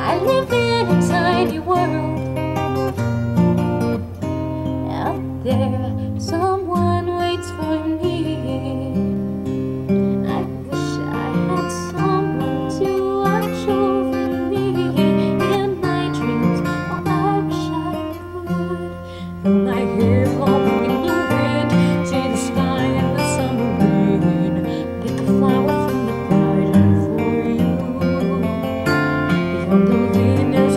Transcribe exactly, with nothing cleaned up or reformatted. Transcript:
I live in a tiny world. Out there, someone waits for me. I wish I had someone to watch over me in my dreams. Oh, I wish I could. From my hair blowing in the wind to the sky and the summer rain, pick a flower from the garden for you. Beyond the